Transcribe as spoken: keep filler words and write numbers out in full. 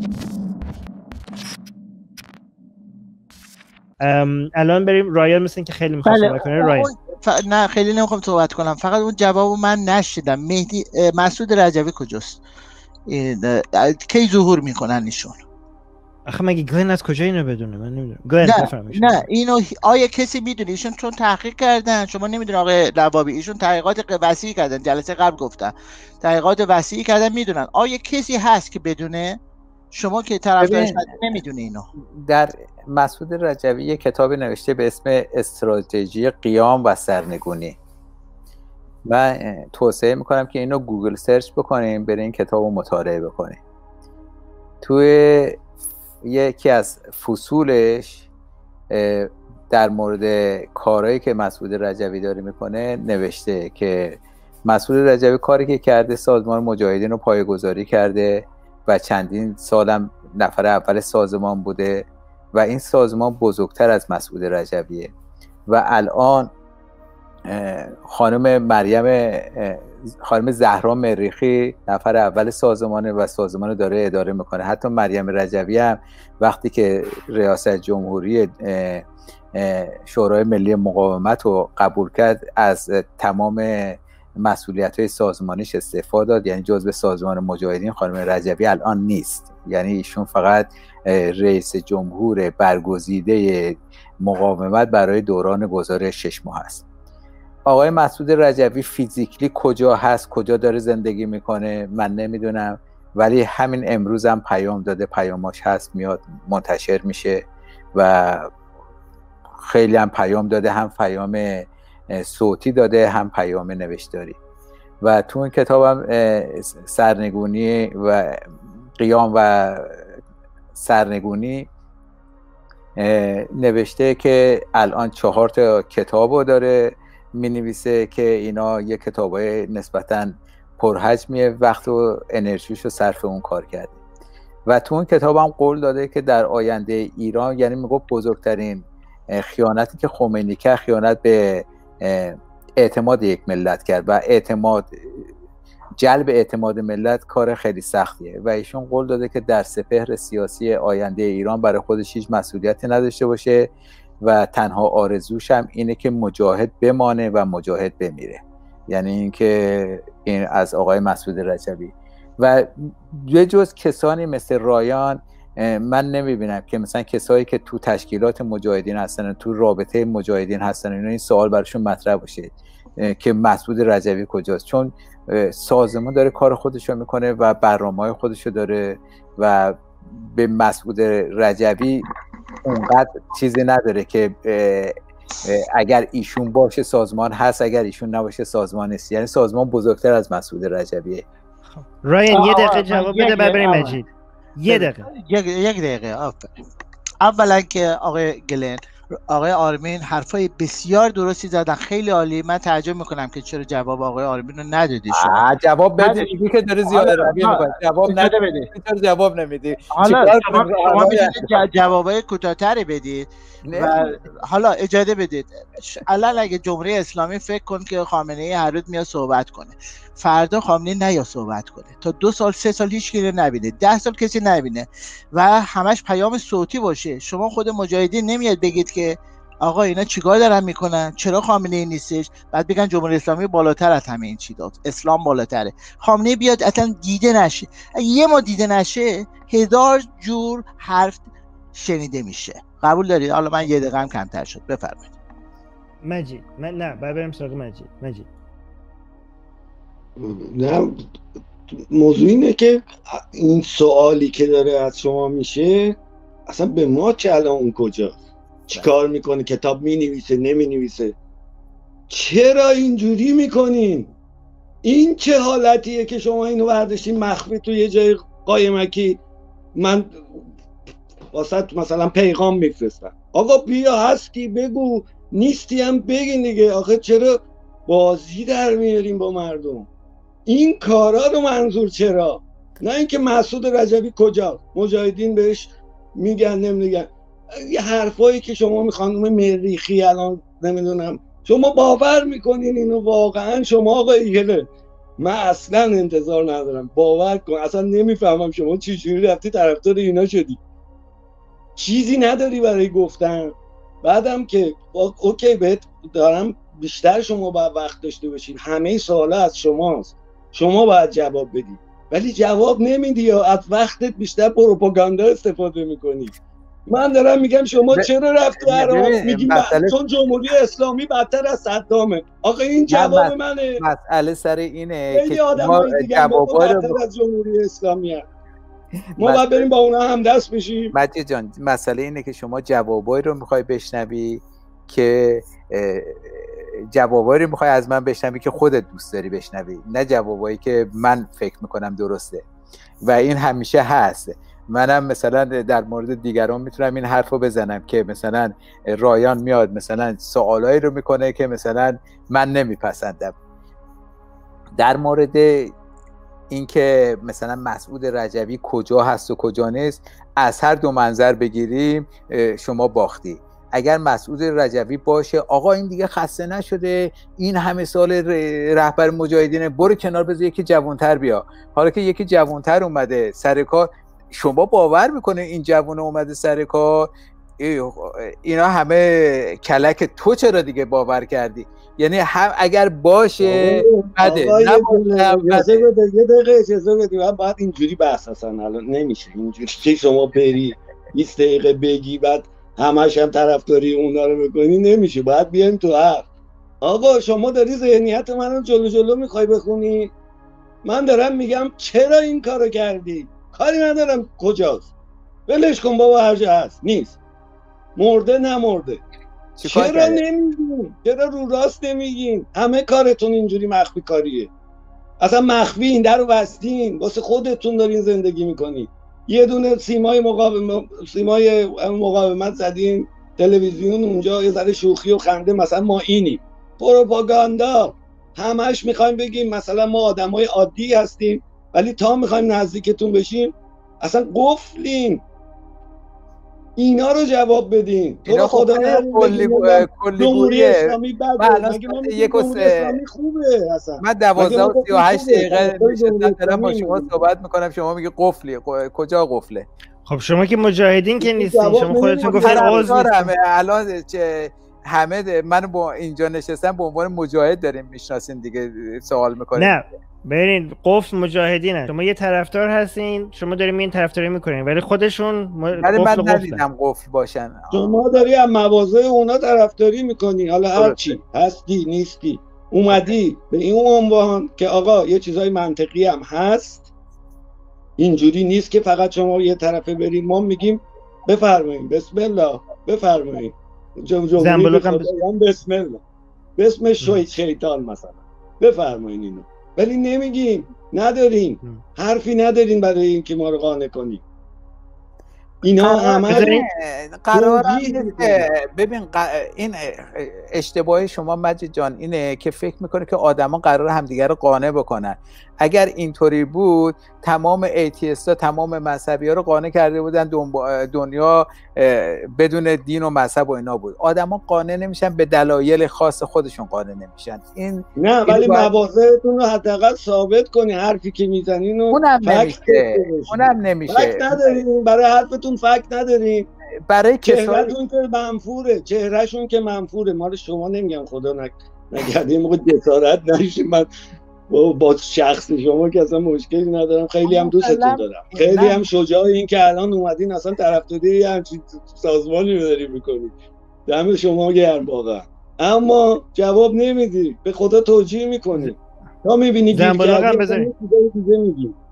الان بریم رایان، مثل که خیلی می‌خواد صحبت کنه. رایان ف... نه خیلی نمیخوام صحبت کنم، فقط اون جوابو من نشیدم. مهدی مسعود رجوی کجاست؟ کی ظهور میکنن ایشون؟ آخه مگه گلن از کجا اینو بدونه؟ من نمیدونم. گلن بفرمایید. نه اینو آیا کسی میدونه؟ ایشون چون تحقیق کردن، شما نمیدونن آقای لوابی، ایشون تحقیقات وسیعی کردن، جلسه قبل گفتن تحقیقات وسیعی کردن، میدونن. آیا کسی هست که بدونه؟ شما که طرفدارش نمیدونه اینو. در مسعود رجوی یک کتابی نوشته به اسم استراتژی قیام و سرنگونی. من توصیه میکنم که اینو گوگل سرچ بکنیم، برین این کتاب رو مطالعه بکنیم. توی یکی از فصولش در مورد کارهایی که مسعود رجوی داره میکنه نوشته که مسعود رجوی کاری که کرده، سازمان مجاهدین رو پایه‌گذاری کرده و چندین سالم نفر اول سازمان بوده و این سازمان بزرگتر از مسعود رجویه و الان خانم مریم خانم زهرا مریخی نفر اول سازمانه و سازمان داره اداره میکنه. حتی مریم رجوی هم وقتی که ریاست جمهوری شورای ملی مقاومت رو قبول کرد، از تمام مسئولیت‌های سازمانیش استعفا داد، یعنی جزء سازمان مجاهدین خانم رجوی الان نیست، یعنی ایشون فقط رئیس جمهور برگزیده مقاومت برای دوران گذار شش ماه است. آقای مسعود رجوی فیزیکلی کجا هست، کجا داره زندگی میکنه من نمیدونم، ولی همین امروز هم پیام داده، پیاماش هست میاد منتشر میشه و خیلی هم پیام داده، هم پیام صوتی داده هم پیام نوشتاری. و تو این کتابم سرنگونی و قیام و سرنگونی نوشته که الان چهار تا کتابو داره می نویسه که اینا یه کتابای نسبتاً پرحجمیه، وقت و انرژیشو صرف اون کار کرده و تو اون کتابم قول داده که در آینده ایران، یعنی میگه بزرگترین خیانتی که خمینی کرد خیانت به اعتماد یک ملت کرد و اعتماد جلب اعتماد ملت کار خیلی سختیه و ایشون قول داده که در سپهر سیاسی آینده ایران برای خودش هیچ مسئولیتی نداشته باشه و تنها آرزوش هم اینه که مجاهد بمانه و مجاهد بمیره. یعنی اینکه این از آقای مسعود رجوی و یه جز کسانی مثل رایان من نمیبینم که مثلا کسایی که تو تشکیلات مجاهدین هستن، تو رابطه مجاهدین هستن، اینا این سوال براشون مطرح باشه که مسعود رجوی کجاست، چون سازمان داره کار خودشو میکنه و برنامه‌های خودشو داره و به مسعود رجوی اونقدر چیزی نداره که اگر ایشون باشه سازمان هست، اگر ایشون نباشه سازمان نیست. یعنی سازمان بزرگتر از مسعود رجویه. رایان یه دقیقه جواب بده بعد بریم مجید. یه دقیقه یک دقیقه آفرین. اولا که آقای گلن، آقای آرمین حرفای بسیار درستی زدن، خیلی عالی. من تعجب میکنم که چرا جواب آقای آرمین رو ندادی شما. جواب بده دیگه که داره زیاده روی میکنه. جواب نده بده. چرا جواب نمیدی؟ حالا شما شما جوابای کوتاه‌تری بدید و حالا اجازه بدید. الان اگه جمهوری اسلامی فکر کن که خامنه‌ای هر روز میاد صحبت کنه، فردا خامنه‌ای نیا صحبت کنه، تا دو سال سه سال هیچ کی نبینه، ده سال کسی نبینه و همش پیام صوتی باشه، شما خود مجاهدین نمیاد بگید که آقا اینا چیکار دارن میکنن، چرا خامنه‌ای نیستش، بعد بگن جمهوری اسلامی بالاتر از همه این چیزاست، اسلام بالاتره. خامنه‌ای بیاد اصلا دیده نشه، یه ما دیده نشه هزار جور حرف شنیده میشه. قبول دارید؟ حالا من یه دقیقه هم کمتر شد، بفرمایید. مجید من نه بعد بریم سراغ مجید. مجید نه، موضوع اینه که این سوالی که داره از شما میشه اصلا به ما چه الان اون کجاست، چی کار میکنه، کتاب مینویسه نمینویسه، چرا اینجوری میکنین؟ این چه حالتیه که شما اینو برداشتین مخفی تو یه جای قایمکی؟ من واسه مثلا پیغام میفرستم آقا بیا هستی بگو، نیستی هم بگین دیگه. آخه چرا بازی در میاریم با مردم؟ این کارا رو منظور چرا؟ نه اینکه مسعود رجوی کجا، مجاهدین بهش میگن نمیگن، یه حرفایی که شما می خانم مریخی الان نمیدونم شما باور میکنین اینو واقعا؟ شما آقا ایگله من اصلا انتظار ندارم. باور کن اصلا نمیفهمم شما چجوری رفتی طرفدار اینا شدی، چیزی نداری برای گفتن. بعدم که اوکی بهت دارم بیشتر شما باید وقت داشته باشین، همه سوالا از شماست، شما باید جواب بدی، ولی جواب نمیدی یا از وقتت بیشتر پروپاگاندا استفاده میکنی. من دارم میگم شما ب... چرا رفتی عراق؟ میگی مسئله... چون جمهوری اسلامی بدتر از صدامه. آقا این جواب مس... منه. مسئله سر اینه که ما جوابا بدتر از جمهوری اسلامی هست. ما باید بریم با اونا هم دست بشیم. مجید جان مسئله اینه که شما جوابایی رو میخوای بشنوی که جوابایی رو میخوای از من بشنوی که خودت دوست داری بشنوی، نه جوابایی که من فکر میکنم درسته. و این همیشه هست. منم مثلا در مورد دیگران میتونم این حرفو بزنم که مثلا رایان میاد مثلا سوالایی رو میکنه که مثلا من نمیپسندم. در مورد اینکه مثلا مسعود رجوی کجا هست و کجا نیست، از هر دو منظر بگیریم شما باختی. اگر مسعود رجوی باشه آقا این دیگه خسته نشده، این همه سال رهبر مجاهدینه، برو کنار بذار یکی جوانتر بیا. حالا که یکی جوانتر اومده سر کار، شما باور میکنه این جوانه اومده سر کار؟ اینا همه کلک تو چرا دیگه باور کردی؟ یعنی هم اگر باشه بده، اجازه بده یه دقیقه اجازه بده. من باید اینجوری بحث اصلا الان نمیشه اینجوری که شما پری بیست دقیقه بگی بعد همش هم طرفداری اونا رو بکنی، نمیشه. باید بیایم تو حرف. آقا شما داری ذهنیت منو جلو جلو میخوای بخونی. من دارم میگم چرا این کارو کردی؟ کاری ندارم کجاست، ولش کن بابا، هر جا هست نیست، مرده نمرده. چرا نمیگین؟ چرا رو راست نمیگین؟ همه کارتون اینجوری مخفی کاریه. اصلا مخفی این در رو بستین، واسه خودتون دارین زندگی میکنین. یه دونه سیمای مقاومت سیمای مقاومت زدین تلویزیون، اونجا یه ذره شوخی و خنده، مثلا ما اینی پروپاگاندا. همش میخوایم بگیم مثلا ما آدمای عادی هستیم، ولی تا میخوایم نزدیکتون بشیم اصلا قفلیم. اینا رو جواب بدین. تو رو خدا کلی جمهوری اسلامی بده، مگه ما یک اسلامی خوبه اصلا؟ من دوازده و سی و هشت دقیقه نشستم دارم با شما صحبت میکنم، شما میگی قفلی. کجا قفله؟ خب شما که مجاهدین که نیستین، شما خودتون گفتین عضو نیستین. الان چه همه منو با اینجا نشستن به عنوان مجاهد داریم میشناسین دیگه، سوال میکنین. نه ببینید قفل مجاهدینه، شما یه طرفدار هستین، شما دارین این طرفداری میکنین، ولی خودشون م... ولی من ندیدم قفل باشن. شما داری از مواضع اونا طرفداری میکنی. حالا هر چی هستی نیستی اومدی به این عنوان که آقا یه چیزای منطقی هم هست، اینجوری نیست که فقط شما یه طرفه بریم. ما میگیم بفرمایید بسم الله بفرمایید جمهوری خدایان بسم الله، بسم شیطان مثلا بفرمایید اینو، ولی نمیگیم، ندارین حرفی ندارین برای این که ما رو قانع کنیم. اینا همه قرار ببین این اشتباه شما مجید جان اینه که فکر میکنه که آدما قرار همدیگه رو قانع بکنن. اگر اینطوری بود تمام ایتیستا تمام مذهبی ها رو قانع کرده بودن، دنیا بدون دین و مذهب و اینا بود. آدما قانع نمیشن، به دلایل خاص خودشون قانع نمیشن. این نه ولی مواضعتون رو حداقل ثابت کنی، حرفی که میزنین اونم نمیشه. اونم نمیشه. فکت ندارین برای حرفتون، فکت ندارین. برای چهرهتون که منفوره، چهرهشون که منفوره. ما رو شما نمیگم خدا نگرده موقع جسارت نشید. من با شخص شما که اصلا مشکلی ندارم، خیلی هم دوستتون دارم، خیلی هم شجاعی این که الان اومدین اصلا طرفداری همچین سازمانی رو دارین میکنید. دم شما گرم واقعا، اما جواب نمیدی، به خدا توجیه میکنی. تا میبینی گیر کردی دیگه میگیم